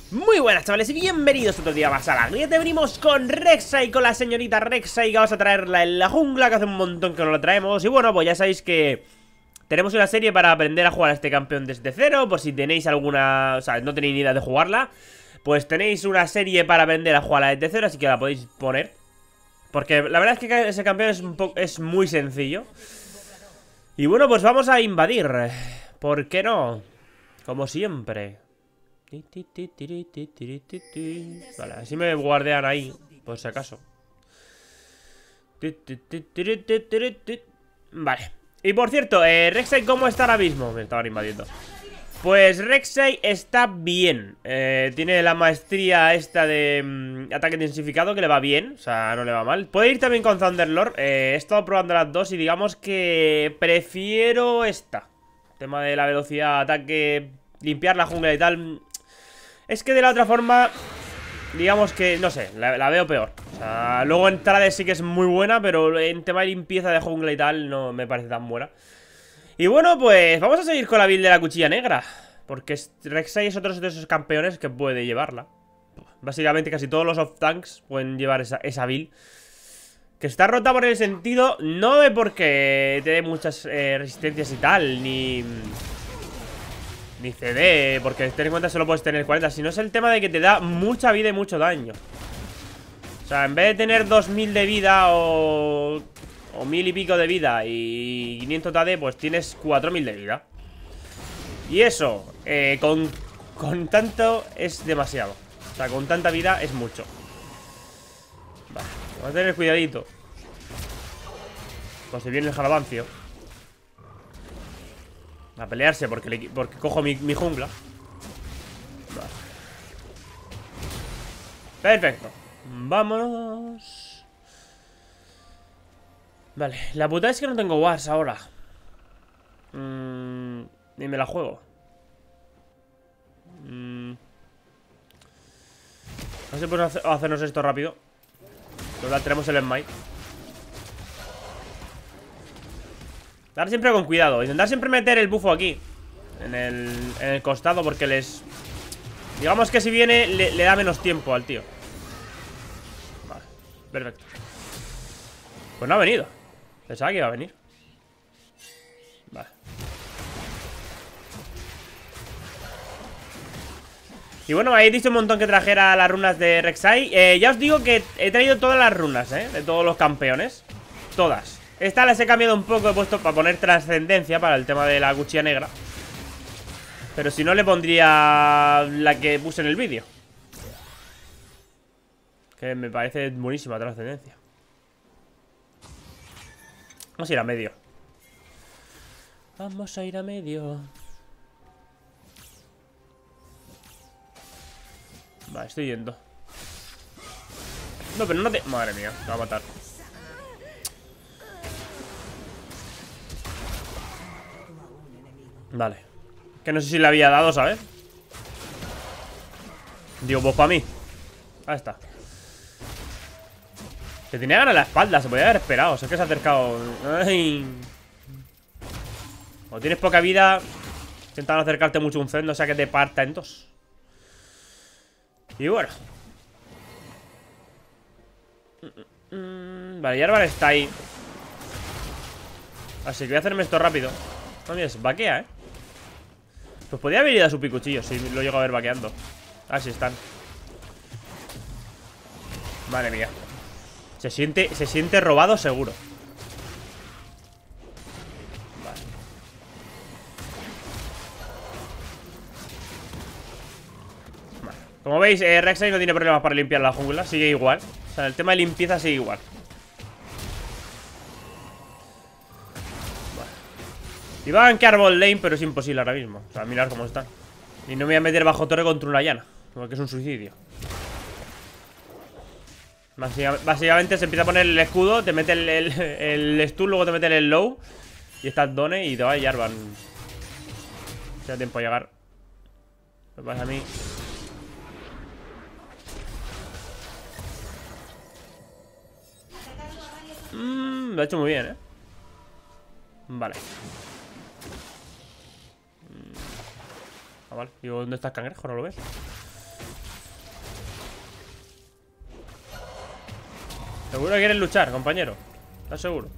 Muy buenas, chavales, y bienvenidos otro día más a la grieta. Venimos con Rek'Sai, con la señorita Rek'Sai, que vamos a traerla en la jungla, que hace un montón que no la traemos. Y bueno, pues ya sabéis que tenemos una serie para aprender a jugar a este campeón desde cero. Por si tenéis alguna... o sea, no tenéis ni idea de jugarla, pues tenéis una serie para aprender a jugarla desde cero, así que la podéis poner. Porque la verdad es que ese campeón es muy sencillo. Y bueno, pues vamos a invadir. ¿Por qué no? Como siempre. Vale, así me guardean ahí, por si acaso. Vale. Y por cierto, Rek'Sai, ¿cómo está ahora mismo? Me estaban invadiendo. Pues Rek'Sai está bien. Tiene la maestría esta de ataque intensificado, que le va bien. O sea, no le va mal. Puede ir también con Thunderlord. He estado probando las dos y digamos que prefiero esta. Tema de la velocidad, ataque, limpiar la jungla y tal. Es que de la otra forma, digamos que, no sé, la veo peor. O sea, luego en Trade sí que es muy buena, pero en tema de limpieza de jungla y tal no me parece tan buena. Y bueno, pues vamos a seguir con la build de la cuchilla negra, porque Rek'Sai es otro de esos campeones que puede llevarla. Básicamente casi todos los off-tanks pueden llevar esa build, que está rota por el sentido, no de porque te dé muchas resistencias y tal, ni CD, porque ten en cuenta solo puedes tener 40, sino es el tema de que te da mucha vida y mucho daño. O sea, en vez de tener 2000 de vida o 1000 y pico de vida y 500 AD, pues tienes 4000 de vida. Y eso, con tanto es demasiado. O sea, con tanta vida es mucho. Vale, vamos a tener cuidadito. Pues si viene el jalabancio a pelearse porque cojo mi jungla. Vale. Perfecto. Vámonos. Vale, la puta es que no tengo wars ahora. Ni me la juego. No sé si podemos hacernos esto rápido. Total, tenemos el smite. Dar siempre con cuidado. Intentar siempre meter el bufo aquí en el costado, porque digamos que si viene le da menos tiempo al tío. Vale, perfecto. Pues no ha venido. Pensaba que iba a venir. Vale. Y bueno, me habéis dicho un montón que trajera las runas de Rek'Sai. Ya os digo que he traído todas las runas, de todos los campeones. Todas. Esta las he cambiado un poco, he puesto para poner trascendencia para el tema de la cuchilla negra. Pero si no, le pondría la que puse en el vídeo, que me parece buenísima trascendencia. Vamos a ir a medio. Vamos a ir a medio. Vale, estoy yendo. No, pero no te... Madre mía, te va a matar. Vale. Que no sé si le había dado, ¿sabes? Digo, pues para mí. Ahí está. Se tenía ganas la espalda, se podía haber esperado. O sea, que se ha acercado. Ay. O tienes poca vida, intentan acercarte mucho a un Zed, no sea que te parta en dos. Y bueno. Vale, Jarvan está ahí. Así que voy a hacerme esto rápido. No, mira, se vaquea, Pues podría haber ido a su picuchillo si lo llego a ver vaqueando. Ah, sí están. Madre mía. Se siente robado seguro. Vale. Vale. Como veis, Rek'Sai no tiene problemas para limpiar la jungla. Sigue igual. O sea, el tema de limpieza sigue igual. Iba a gankear bot lane, pero es imposible ahora mismo. O sea, mirad cómo están. Y no me voy a meter bajo torre contra una llana, porque es un suicidio. Básicamente se empieza a poner el escudo, te mete el stun, luego te mete el low y estás Done y te va a Jarvan. Da tiempo a llegar. Me pasa a mí. Lo ha hecho muy bien, Vale. Ah, vale. Digo, ¿dónde está el cangrejo? ¿No lo ves? Seguro que quieres luchar, compañero. ¿Estás seguro?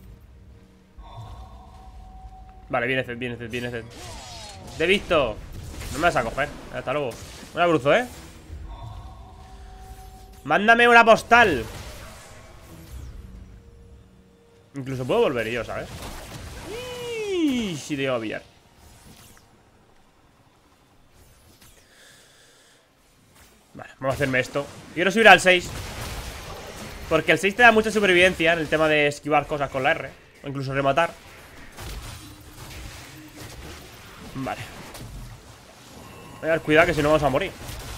Vale, viene Zed, viene Zed, viene Zed. Te he visto. No me vas a coger. Hasta luego. Un abruzo, ¿eh? Mándame una postal. Incluso puedo volver yo, ¿sabes? Si te llevo a pillar. Vale, vamos a hacerme esto. Quiero subir al 6. Porque el 6 te da mucha supervivencia en el tema de esquivar cosas con la R. O incluso rematar. Vale. Voy a dar cuidado que si no vamos a morir.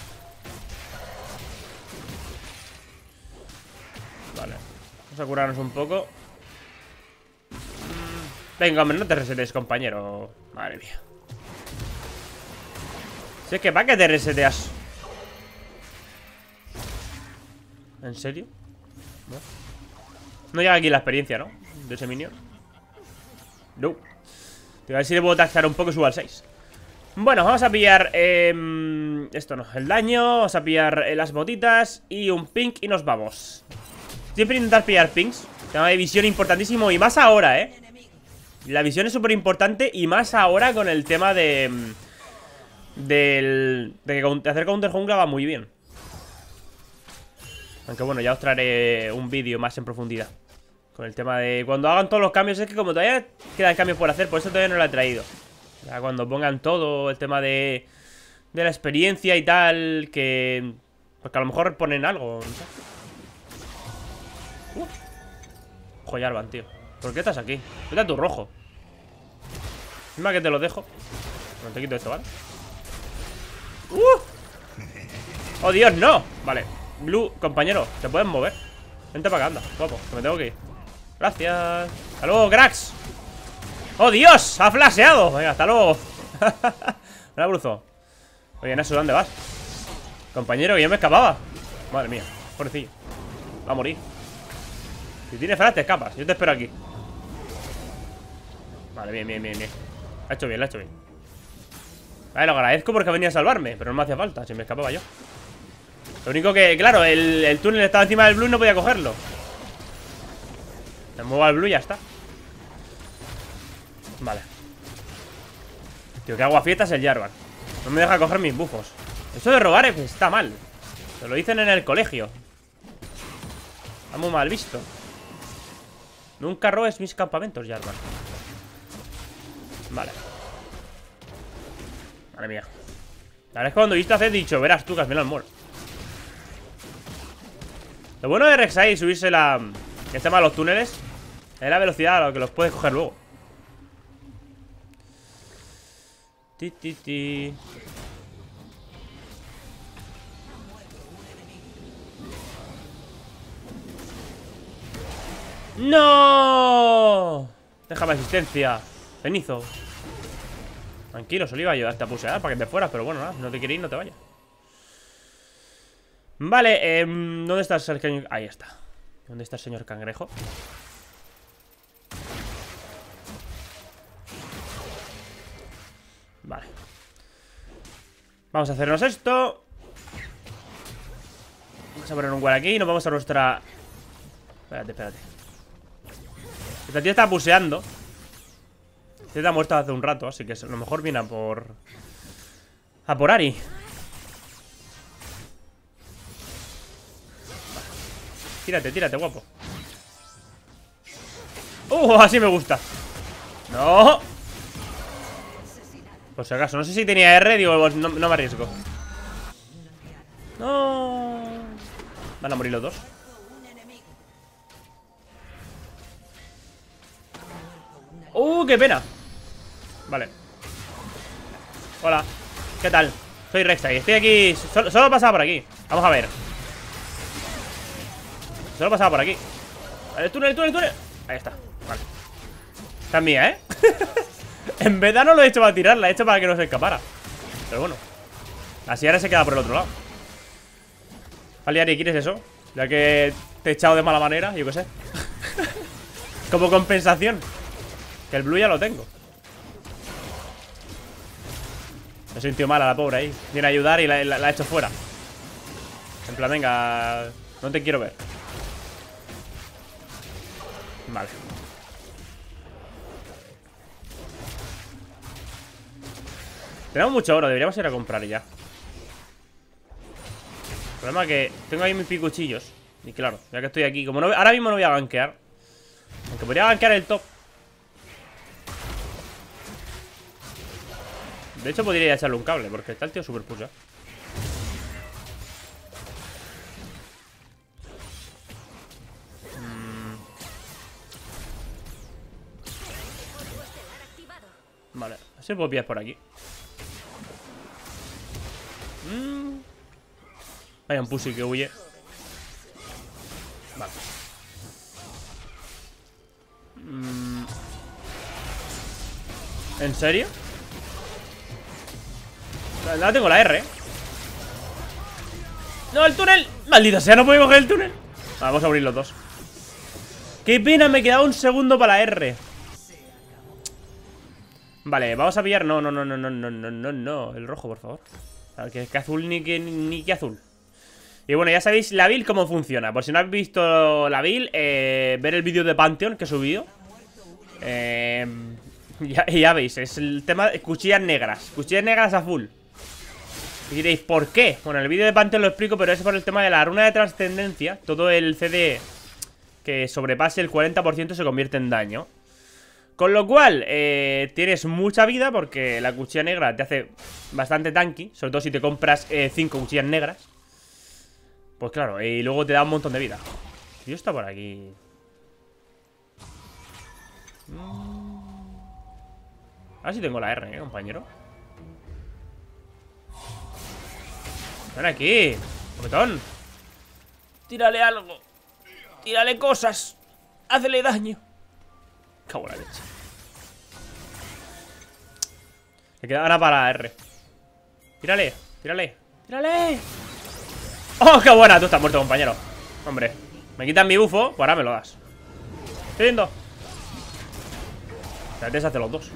Vale. Vamos a curarnos un poco. Venga, hombre, no te resetes, compañero. Madre mía. Si es que ¿para qué te reseteas? ¿En serio? No llega aquí la experiencia, ¿no? De ese minion. No. A ver si le puedo taxar un poco y subo al 6. Bueno, vamos a pillar esto no, el daño. Vamos a pillar las botitas y un pink y nos vamos. Siempre intentar pillar pinks. Tema de visión importantísimo y más ahora, La visión es súper importante y más ahora con el tema de que hacer counter jungla va muy bien. Aunque bueno, ya os traeré un vídeo más en profundidad con el tema de cuando hagan todos los cambios. Es que como todavía quedan cambios por hacer, por eso todavía no lo he traído. Ya cuando pongan todo el tema de la experiencia y tal, que porque a lo mejor ponen algo, no sé. Jarvan, tío. ¿Por qué estás aquí? Vete a tu rojo. Encima que te lo dejo. No te quito esto, ¿vale? ¡Oh, Dios, no! Vale. Blue, compañero, ¿te puedes mover? Vente para acá, anda, guapo, que me tengo que ir. Gracias. Hasta luego, cracks. ¡Oh, Dios! ¡Ha flasheado! Venga, hasta luego. Un abruzo. Oye, Nasu, ¿dónde vas? Compañero, que yo me escapaba. Madre mía, pobrecillo. Va a morir. Si tienes flash te escapas, yo te espero aquí. Vale, bien, bien, bien, bien. Lo ha hecho bien, lo ha hecho bien. Vale, lo agradezco porque venía a salvarme, pero no me hacía falta, si me escapaba yo. Lo único que, claro, el túnel estaba encima del blue y no podía cogerlo. Me muevo al blue y ya está. Vale. Tío, que aguafiestas el Jarvan. No me deja coger mis bufos. Eso de robar está mal. Se lo dicen en el colegio. Está muy mal visto. Nunca robes mis campamentos, Jarvan. Vale. Madre mía. La verdad es que cuando he visto hacer he dicho, verás tú que has mirado el mall. Lo bueno de Rek'Sai y subirse el tema de los túneles es la velocidad a lo que los puedes coger luego. ¡No! Déjame asistencia. Cenizo. Tranquilo, solo iba a ayudarte a pusear para que te fueras, pero bueno, nada, si no te quieres ir, no te vayas. Vale, ¿dónde está el señor? Ahí está. ¿Dónde está el señor cangrejo? Vale. Vamos a hacernos esto. Vamos a poner un guard aquí y nos vamos a nuestra... Espérate, espérate. Esta tía está puseando. Esta tía ha muerto hace un rato, así que a lo mejor viene a por... Ari. Tírate, tírate, guapo. Así me gusta. No. Por si acaso, no sé si tenía R. Digo, pues no me arriesgo. No. Van a morir los dos. Qué pena. Vale. Hola, ¿qué tal? Soy Rek'Sai, estoy aquí. Solo pasaba por aquí. Vamos a ver. Solo pasaba por aquí. El túnel, túnel. Ahí está, vale. Esta es mía, ¿eh? En verdad no lo he hecho para tirarla, he hecho para que no se escapara. Pero bueno. Así ahora se queda por el otro lado. Vale, Ari, ¿quieres eso? Ya que te he echado de mala manera, yo qué sé. Como compensación. Que el blue ya lo tengo. Me he sentido mal a la pobre ahí. Viene a ayudar y la he hecho fuera. En plan, venga, no te quiero ver. Vale. Tenemos mucho oro, deberíamos ir a comprar ya. El problema es que tengo ahí mis picuchillos. Y claro, ya que estoy aquí, como no, ahora mismo no voy a gankear. Aunque podría gankear el top. De hecho podría ir a echarle un cable, porque está el tío super push. Vale, así puedo pillar por aquí. Vaya un pussy que huye. Vale. ¿En serio? No tengo la R. No, el túnel. Maldita sea, no puedo coger el túnel. Vamos a abrir los dos. Qué pena, me quedaba un segundo para la R. Vale, vamos a pillar. No. El rojo, por favor. A ver, que azul ni que azul. Y bueno, ya sabéis la build cómo funciona. Por si no habéis visto la build, ver el vídeo de Pantheon que he subido. Ya veis, es el tema de cuchillas negras. Cuchillas negras a full. Y diréis, ¿por qué? Bueno, en el vídeo de Pantheon lo explico, pero es por el tema de la runa de trascendencia. Todo el CD que sobrepase el 40% se convierte en daño. Con lo cual, tienes mucha vida porque la cuchilla negra te hace bastante tanky. Sobre todo si te compras 5 cuchillas negras. Pues claro, y luego te da un montón de vida. Yo está por aquí. A ver si tengo la R, compañero. Ven aquí, cometón. Tírale algo. Tírale cosas. Hazle daño. Cago en la leche. Le queda ahora para la R. Tírale. ¡Tírale! ¡Oh, qué buena! Tú estás muerto, compañero. Hombre, me quitan mi bufo, pues ahora me lo das. Estoy viendo. La deshace los dos.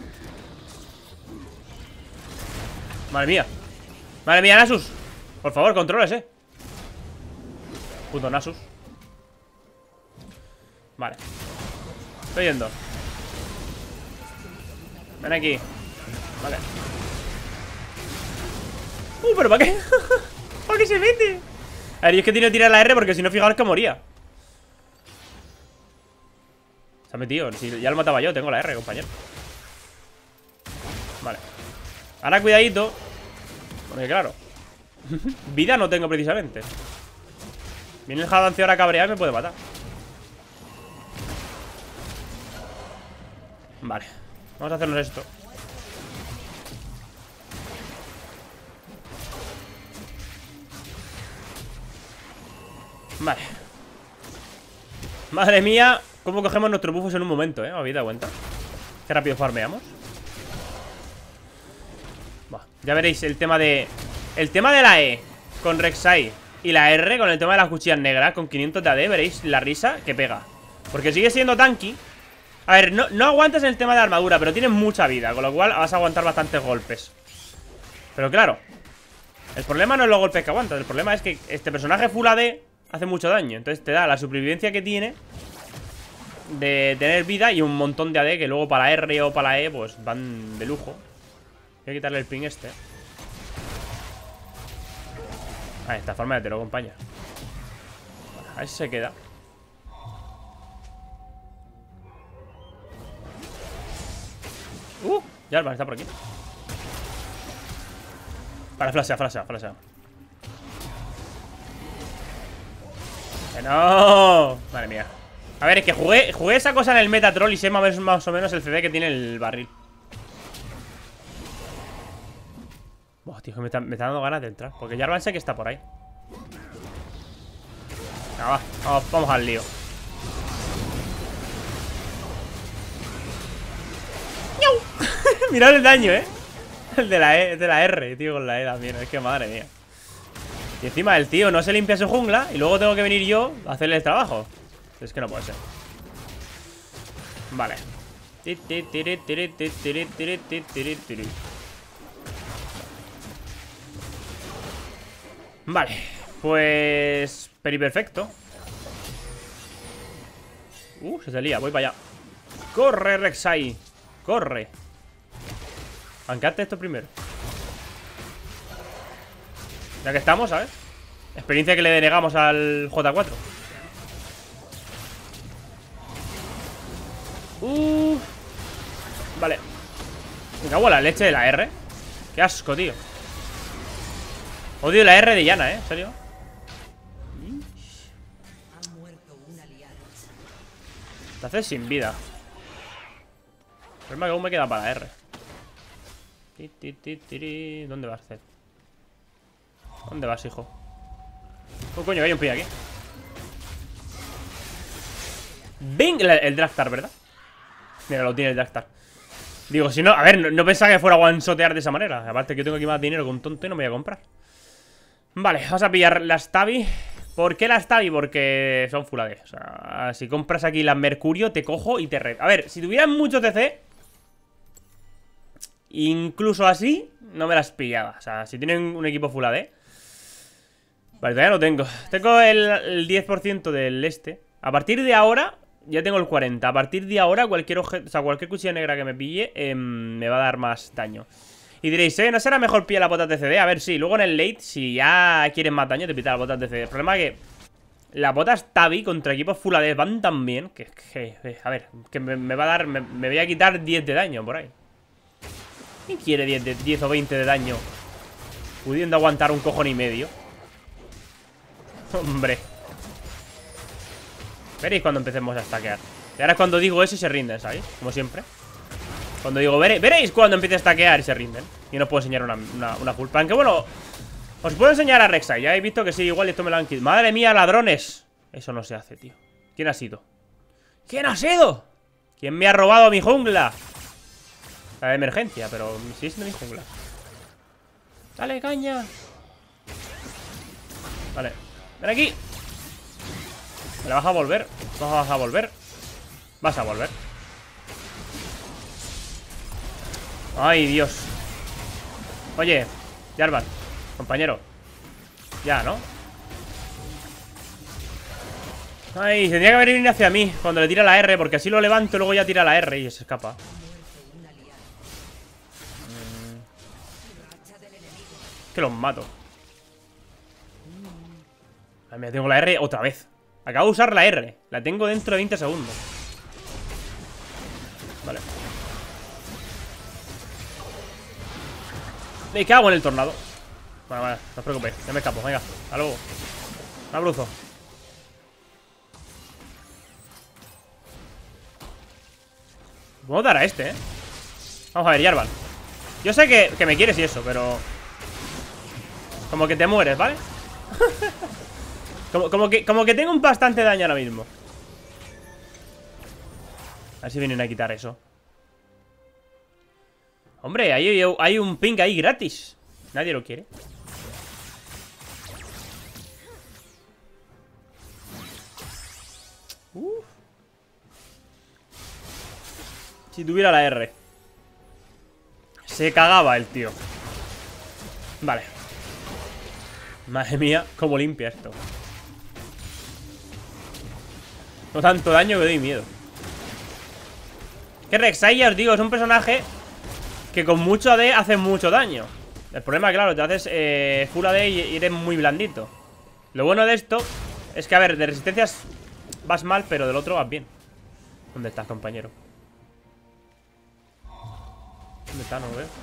Madre mía, Nasus. Por favor, controles, Puto Nasus. Vale. Estoy yendo. Ven aquí. Vale. ¿Pero para qué? ¿Para qué se mete? A ver, y es que tiene que tirar la R porque si no, fijaos que moría. Se ha metido. Si ya lo mataba yo, tengo la R, compañero. Vale. Ahora cuidadito. Porque claro, vida no tengo precisamente. Viene el Jadance ahora a cabrear y me puede matar. Vale, vamos a hacernos esto. Vale. Madre mía, cómo cogemos nuestros buffos en un momento, ¿Me habéis dado cuenta? Qué rápido farmeamos. Ya veréis el tema de... El tema de la E con Rek'Sai y la R con el tema de las cuchillas negras con 500 de AD, veréis la risa que pega. Porque sigue siendo tanky. A ver, no aguantas en el tema de armadura, pero tienes mucha vida, con lo cual vas a aguantar bastantes golpes. Pero claro, el problema no es los golpes que aguantas. El problema es que este personaje full AD hace mucho daño. Entonces te da la supervivencia que tiene de tener vida y un montón de AD que luego para la R o para la E pues van de lujo. Voy a quitarle el ping este. Ahí está, forma de te lo acompaña. Vale, a ver si se queda. Ya el está por aquí. Vale, flashea. ¡Que no! Madre mía. A ver, es que jugué esa cosa en el Metatroll y sé más o menos el CD que tiene el barril. Buah, tío, me está dando ganas de entrar. Porque Jarvan sé que está por ahí. Venga, vamos al lío. Mirad el daño, El de la E, el de la R, tío, con la E también. Es que madre mía. Y encima el tío no se limpia su jungla y luego tengo que venir yo a hacerle el trabajo. Es que no puede ser. Vale. Vale, pues... Periperfecto. Se salía, voy para allá. Corre, Rek'Sai. Corre. Bancate esto primero. Ya que estamos, ¿sabes? Experiencia que le denegamos al J4. Vale. Me cago en la leche de la R. Qué asco, tío. Odio la R de Yana, ¿eh? ¿En serio? Te haces sin vida. El problema es que aún me queda para la R. ¿Dónde vas, Zed? ¿Dónde vas, hijo? Oh, coño, hay un pi aquí. Bing, el Draftar, ¿verdad? Mira, lo tiene el Draftar. Digo, si no, a ver, no pensaba que fuera a one-shotear de esa manera. Aparte que yo tengo aquí más dinero que un tonto y no me voy a comprar. Vale, vamos a pillar las Tabi. ¿Por qué las Tabi? Porque son full AD. O sea, si compras aquí las Mercurio, te cojo y te re... A ver, si tuvieran mucho TC, incluso así, no me las pillaba. O sea, si tienen un equipo full AD. Vale, todavía no tengo. Tengo el 10% del este. A partir de ahora, ya tengo el 40%. A partir de ahora, cualquier objeto, o sea, cualquier cuchilla negra que me pille, me va a dar más daño. Y diréis, ¿no será mejor pillar la bota TCD? A ver, sí, luego en el late, si ya quieres más daño, te pita la bota TCD. El problema es que las botas Tabi contra equipos full AD van tan bien que a ver, que me va a dar, me voy a quitar 10 de daño por ahí. ¿Quién quiere 10 o 20 de daño pudiendo aguantar un cojón y medio? Hombre. Veréis cuando empecemos a stackear. Y ahora es cuando digo eso y se rinden, ¿sabéis? Como siempre. Cuando digo, veréis cuando empiece a stackear y se rinden. Y no os puedo enseñar una full plan. Que bueno, os puedo enseñar a Rek'Sai. Ya he visto que sí, igual esto me lo han quitado. Madre mía, ladrones. Eso no se hace, tío. ¿Quién ha sido? ¿Quién ha sido? ¿Quién me ha robado mi jungla? La de emergencia, pero sí es de mi jungla. Dale, caña. Vale, ven aquí. ¿Me la vas a volver? ¿Vas a volver? Vas a volver. Ay, Dios. Oye, Jarvan, compañero. Ya, ¿no? Ay, tendría que haber venido hacia mí cuando le tira la R, porque así lo levanto y luego ya tira la R y se escapa. Que los mato. Ay, mira, tengo la R otra vez. Acabo de usar la R. La tengo dentro de 20 segundos. Vale. Me cago en el tornado. Vale, no os preocupéis. Ya me escapo, venga, hasta luego. Un abrazo. Vamos a dar a este, Vamos a ver, Jarvan. Yo sé que me quieres y eso, pero como que te mueres, ¿vale? como que tengo un bastante daño ahora mismo. A ver si vienen a quitar eso. Hombre, hay un ping ahí gratis. Nadie lo quiere. Si tuviera la R. Se cagaba el tío. Vale. Madre mía, cómo limpia esto. No tanto daño que doy miedo. Que Rek'Sai, ya os digo, es un personaje que con mucho AD hace mucho daño. El problema, claro, te haces full AD y eres muy blandito. Lo bueno de esto es que, a ver, de resistencias vas mal, pero del otro vas bien. ¿Dónde estás, compañero? ¿Dónde está? No lo veo.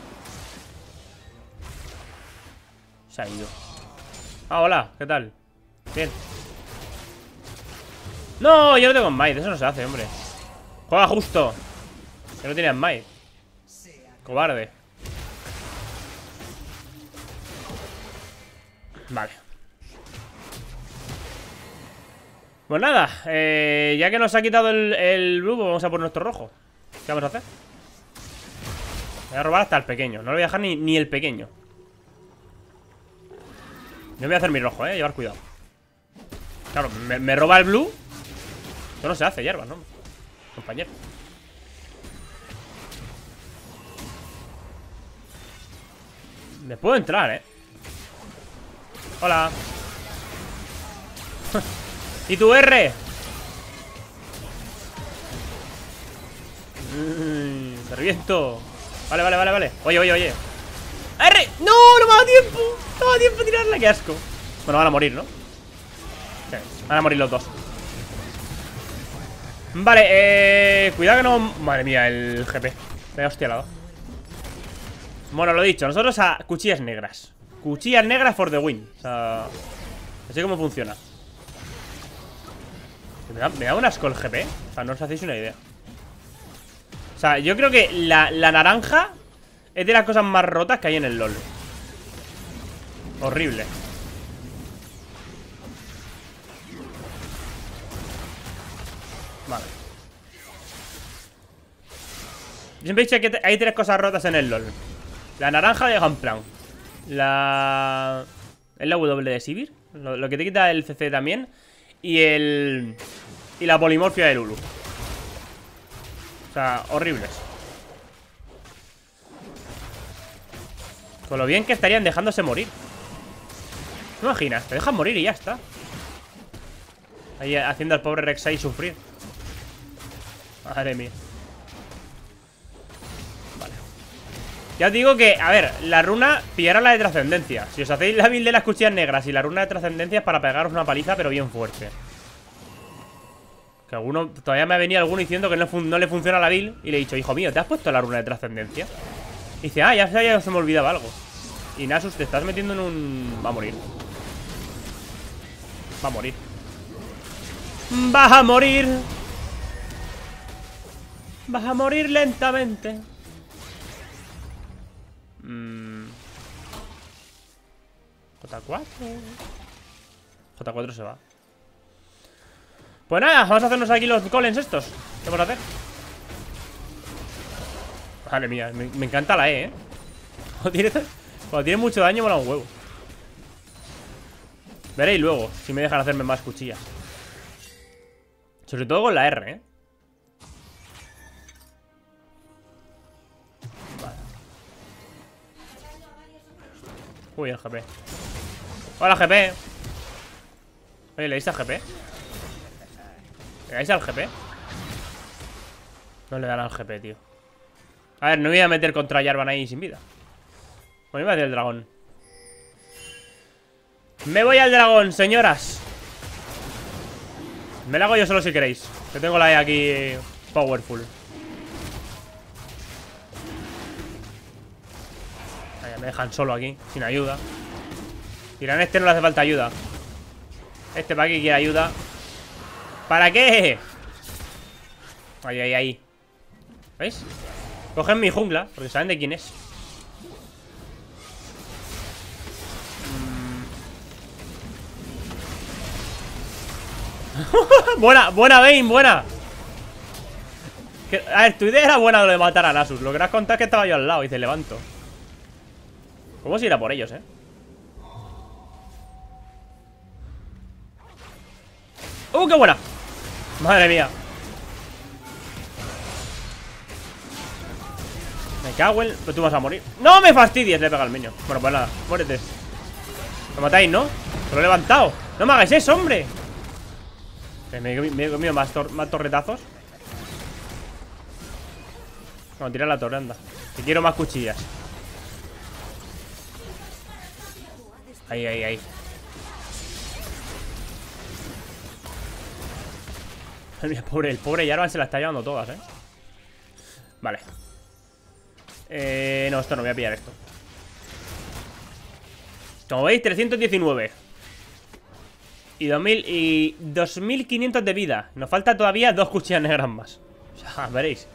Se ha ido. Ah, hola, ¿qué tal? Bien. No, yo no tengo Might, eso no se hace, hombre. Juega justo. Que no tenías Might. Cobarde. Vale. Pues nada, ya que nos ha quitado el blue, pues vamos a por nuestro rojo. ¿Qué vamos a hacer? Voy a robar hasta el pequeño. No le voy a dejar ni el pequeño. Yo voy a hacer mi rojo, llevar cuidado. Claro, me roba el blue. Esto no se hace, Jarvan, ¿no? Compañero. Me puedo entrar, Hola. ¿Y tu R? Te reviento. Vale, vale, vale, vale. Oye, oye, oye. ¡R! ¡No! ¡No me da tiempo! No me da tiempo a tirarla, qué asco. Bueno, van a morir, ¿no? Sí, van a morir los dos. Vale, cuidado que no... Madre mía, el GP. Me he hostialado. Bueno, lo dicho, nosotros a cuchillas negras. Cuchillas negras for the win. O sea, así como funciona. Me da un asco el GP. O sea, no os hacéis una idea. O sea, yo creo que la naranja es de las cosas más rotas que hay en el LoL. Horrible. Vale. Yo siempre he dicho que hay tres cosas rotas en el LoL. La naranja de Gunplan. Es la W de Sivir. Lo que te quita el CC también. Y la polimorfia de Lulu. O sea, horribles. Con lo bien que estarían dejándose morir. ¿Te imaginas? Te dejan morir y ya está. Ahí haciendo al pobre Rek'Sai sufrir. Madre mía. Vale. Ya os digo que, a ver, la runa pillará la de trascendencia. Si os hacéis la build de las cuchillas negras y la runa de trascendencia es para pegaros una paliza, pero bien fuerte. Que alguno, todavía me ha venido alguno diciendo que no le funciona la build. Y le he dicho, hijo mío, ¿te has puesto la runa de trascendencia? Y dice, ya se me olvidaba algo. Y Nasus, te estás metiendo en un... Va a morir. Va a morir. ¡Vas a morir! Vas a morir lentamente. J4. J4 se va. Pues nada, vamos a hacernos aquí los golems estos. ¿Qué vamos a hacer? Madre mía, me encanta la E, Cuando tiene mucho daño mola un huevo. Veréis luego si me dejan hacerme más cuchillas. Sobre todo con la R, Vale. Uy, el GP. Hola, GP. Oye, ¿le diste al GP? ¿Le dais al GP? No le dan al GP, tío. A ver, no me voy a meter contra Jarvan ahí sin vida. Bueno, iba a hacer el dragón. Me voy al dragón, señoras. Me la hago yo solo si queréis. Que tengo la E aquí powerful. Vaya, me dejan solo aquí, sin ayuda. Dirán, este no le hace falta ayuda. Este para aquí quiere ayuda. ¿Para qué? Ahí, ahí, ahí. ¿Veis? Cogen mi jungla, porque saben de quién es. Buena, buena, Vayne, buena. A ver, tu idea era buena lo de matar a Nasus. Lo que has contado es que estaba yo al lado y te levanto. ¿Cómo se irá por ellos, ¡Qué buena! Madre mía. Me cago en... Pero tú vas a morir. ¡No me fastidies! Le pega al niño. Bueno, pues nada, muérete. Lo matáis, ¿no? Te lo he levantado. ¡No me hagáis eso, hombre! Me he comido más torretazos. Vamos a tirar la torre, anda. Que quiero más cuchillas. Ahí, ahí, ahí. Mira, el pobre Jarvan se la está llevando todas, Vale. No, esto no, voy a pillar esto. Como veis, 319 y 2500 de vida. Nos falta todavía 2 cuchillas negras más. O sea, veréis.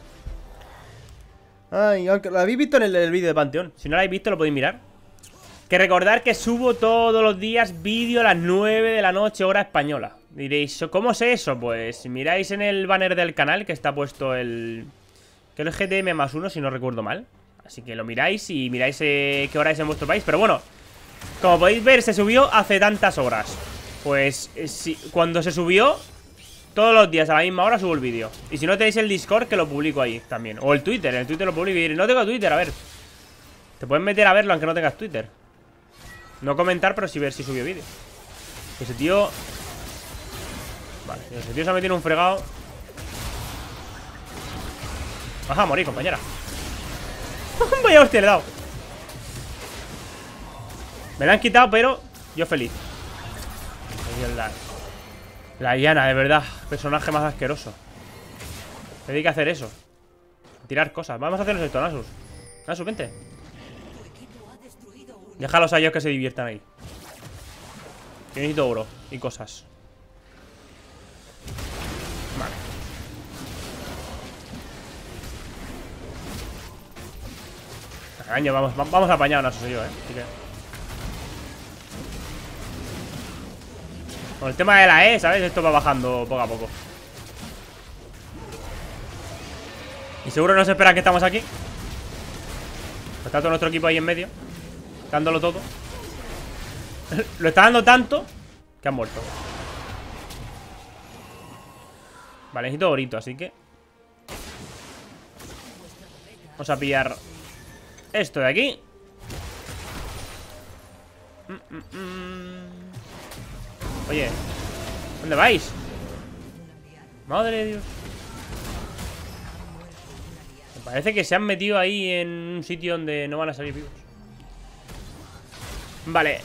Ay, lo habéis visto en el vídeo de Panteón. Si no lo habéis visto, lo podéis mirar. Que recordar que subo todos los días vídeo a las 9 de la noche, hora española. Diréis, ¿cómo sé eso? Pues miráis en el banner del canal que está puesto el... Creo que es GTM+1, si no recuerdo mal. Así que lo miráis y miráis qué hora es en vuestro país. Pero bueno, como podéis ver, se subió hace tantas horas. Pues cuando se subió, todos los días a la misma hora subo el vídeo. Y si no tenéis el Discord, que lo publico ahí también. O el Twitter, en el Twitter lo publico y diréis, no tengo Twitter, a ver. Te puedes meter a verlo aunque no tengas Twitter. No comentar, pero sí ver si subió vídeo. Ese tío... Vale, ese tío se ha metido en un fregado. Vas a morir, compañera. Vaya hostia, le he dado. Me la han quitado, pero yo feliz. La Diana, de verdad. Personaje más asqueroso. Se dedica a hacer eso. A tirar cosas. Vamos a hacernos esto, Nasus. Nasus, vente. Déjalos a ellos que se diviertan ahí. Yo necesito oro y cosas. Vale. Caño, vamos a apañar a Nasus y yo, Así que... Con el tema de la E, ¿sabes? Esto va bajando poco a poco. Y seguro no se esperan que estamos aquí. Está todo nuestro equipo ahí en medio, dándolo todo. Lo está dando tanto que han muerto. Vale, necesito orito, así que vamos a pillar esto de aquí. Oye, ¿dónde vais? Madre de Dios. Me parece que se han metido ahí en un sitio donde no van a salir vivos. Vale,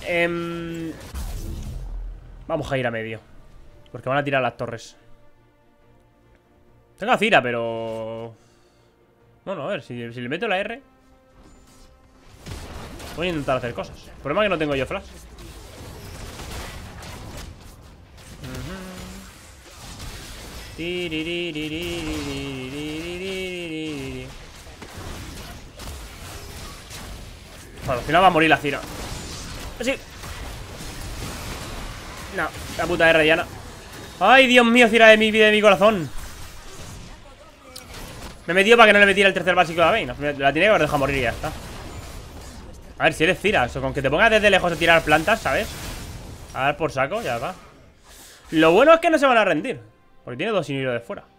vamos a ir a medio, porque van a tirar las torres. Tengo a Cira, pero... Bueno, a ver, si le meto la R, voy a intentar hacer cosas. El problema es que no tengo yo flash. Bueno, al final va a morir la Cira. Así. No, la puta R, Diana. Ay, Dios mío, Cira de mi vida, de mi corazón. Me he metido para que no le metiera el tercer básico de la Vayne. La tiene que haber dejado morir y ya está. A ver, si eres Cira, eso, con que te pongas desde lejos a tirar plantas, ¿sabes? A dar por saco, ya va. Lo bueno es que no se van a rendir, porque tiene 2 inhibidores de fuera.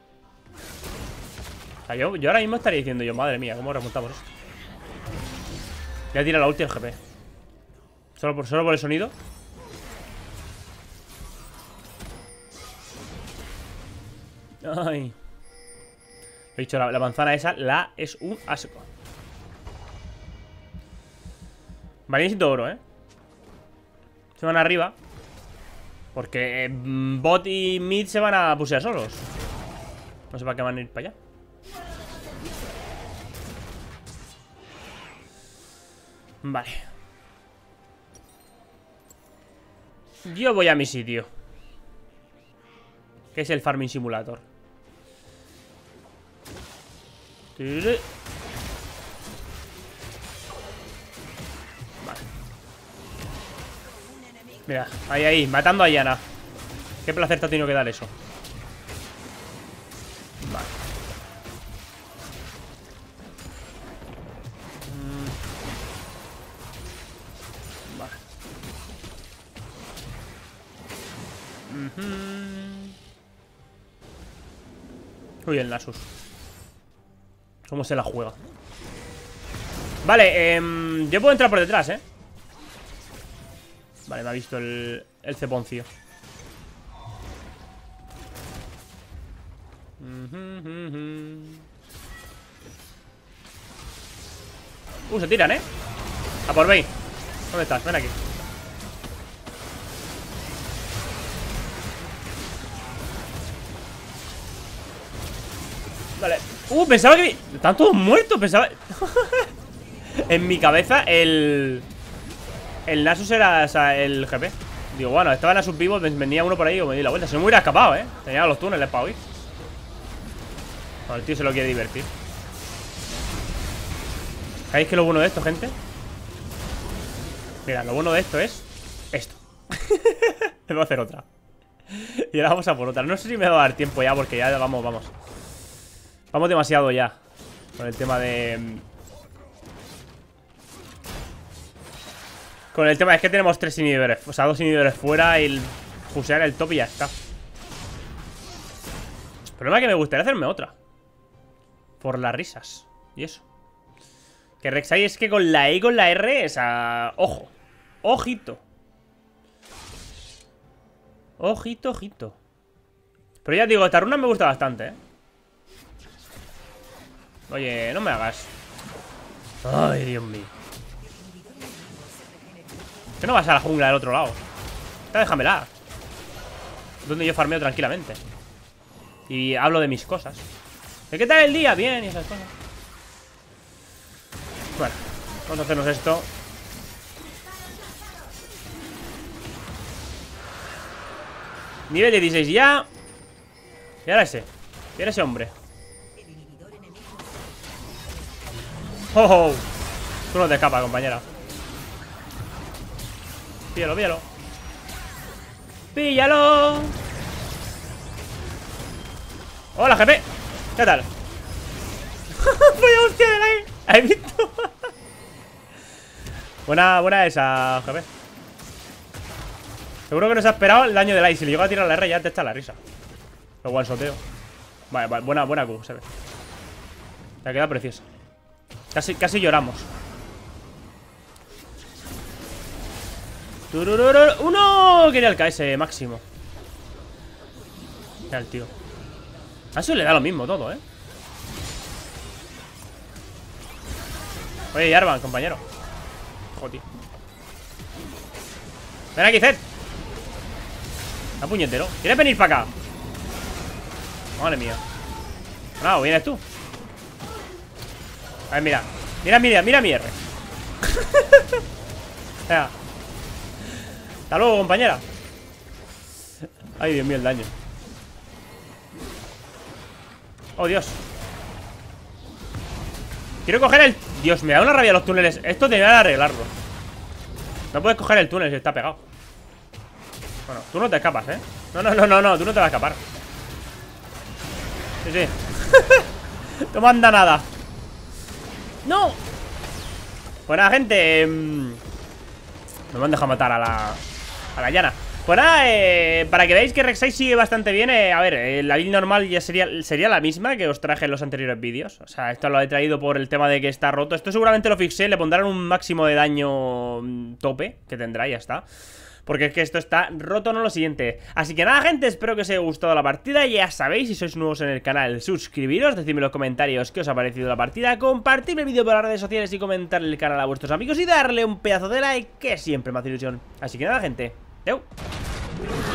O sea, yo ahora mismo estaría diciendo yo, madre mía, ¿cómo remontamos esto? Voy a tirar la ulti del GP. Solo por el sonido. Ay. He dicho, la manzana esa es un asco. Vale, necesito oro, Se van arriba, porque bot y mid se van a pusear solos. No sé para qué van a ir para allá. Vale. Yo voy a mi sitio, que es el Farming Simulator. Vale. Mira, ahí, matando a Yana. Qué placer te ha tenido que dar eso. Vale. Vale. Uy, el Nasus. ¿Cómo se la juega? Vale, yo puedo entrar por detrás, Vale, me ha visto el ceponcio. Se tiran, A por Vayne. ¿Dónde estás? Ven aquí. Vale. Pensaba que... Están todos muertos, pensaba... En mi cabeza el Nasus era, o sea, el GP. Digo, bueno, estaba Nasus vivo, venía uno por ahí o me di la vuelta. Se me hubiera escapado, Tenía los túneles para huir. Bueno, el tío se lo quiere divertir. ¿Sabéis que lo bueno de esto, gente? Mira, lo bueno de esto es esto. Me voy a hacer otra. Y ahora vamos a por otra. No sé si me va a dar tiempo ya, porque ya vamos. Vamos demasiado ya con el tema de... Con el tema es que tenemos 3 inhibidores. O sea, 2 inhibidores fuera y fusear el top y ya está. El problema es que me gustaría hacerme otra. Por las risas. Y eso. Que Rek'Sai es que con la E y con la R, o sea... Ojo. Ojito. Ojito. Pero ya digo, esta runa me gusta bastante, Oye, no me hagas. Ay, Dios mío. ¿Qué no vas a la jungla del otro lado? Déjamela. Donde yo farmeo tranquilamente. Y hablo de mis cosas. ¿De qué tal el día? Bien, y esas cosas. Bueno, vamos a hacernos esto. Nivel 16 ya. Y ahora ese. Y ahora ese hombre. ¡Oh, oh! Tú no te escapas, compañera. Píllalo, píllalo. ¡Píllalo! ¡Hola, GP! ¿Qué tal? Voy a buscar el aire. ¿Has visto? Buena esa, GP. Seguro que no se ha esperado el daño del aire. Si le llego a tirar la R ya te está la risa. Lo guansoteo. Vale, buena Q, se ve. La queda preciosa. Casi lloramos. ¡Uno! Quería el KS máximo. Mira el tío. A eso le da lo mismo todo, ¿eh? Oye, Jarvan, compañero. Joder. Ven aquí, Zed. Está puñetero. ¿Quieres venir para acá? Madre mía. No, vienes tú. A ver, mira. Mira mi R. Venga. Hasta luego, compañera. Ay, Dios mío, el daño. Oh, Dios. Quiero coger el... Dios, me da una rabia los túneles. Esto debería de arreglarlo. No puedes coger el túnel si está pegado. Bueno, tú no te escapas, ¿eh? No, tú no te vas a escapar. Sí. No manda nada. ¡No! Pues nada, gente. No me han dejado matar a la llana. Pues nada, para que veáis que Rek'Sai sigue bastante bien. A ver, la build normal ya sería la misma que os traje en los anteriores vídeos. O sea, esto lo he traído por el tema de que está roto. Esto seguramente lo fixé, le pondrán un máximo de daño tope que tendrá y ya está. Porque es que esto está roto, no lo siguiente. Así que nada, gente, espero que os haya gustado la partida. Ya sabéis, si sois nuevos en el canal, suscribiros, decidme en los comentarios qué os ha parecido la partida, compartirme el vídeo por las redes sociales y comentarle el canal a vuestros amigos y darle un pedazo de like, que siempre me hace ilusión. Así que nada, gente, ¡eu!